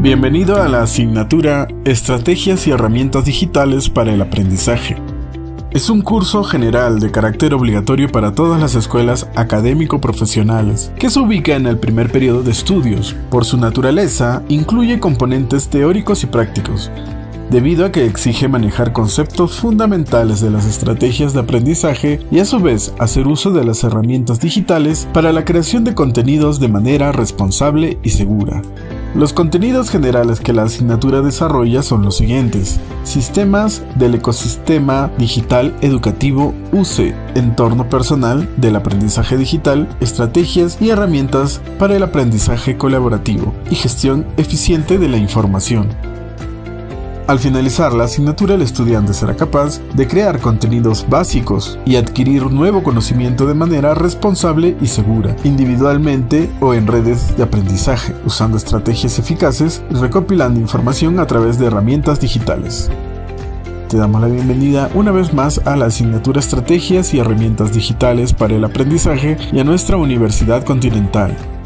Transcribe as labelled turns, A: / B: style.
A: Bienvenido a la asignatura Estrategias y herramientas digitales para el aprendizaje. Es un curso general de carácter obligatorio para todas las escuelas académico-profesionales, que se ubica en el primer periodo de estudios. Por su naturaleza, incluye componentes teóricos y prácticos, debido a que exige manejar conceptos fundamentales de las estrategias de aprendizaje y a su vez hacer uso de las herramientas digitales para la creación de contenidos de manera responsable y segura. Los contenidos generales que la asignatura desarrolla son los siguientes: sistemas del ecosistema digital educativo UCE, entorno personal del aprendizaje digital, estrategias y herramientas para el aprendizaje colaborativo y gestión eficiente de la información. Al finalizar la asignatura, el estudiante será capaz de crear contenidos básicos y adquirir nuevo conocimiento de manera responsable y segura, individualmente o en redes de aprendizaje, usando estrategias eficaces y recopilando información a través de herramientas digitales. Te damos la bienvenida una vez más a la asignatura Estrategias y herramientas digitales para el aprendizaje y a nuestra Universidad Continental.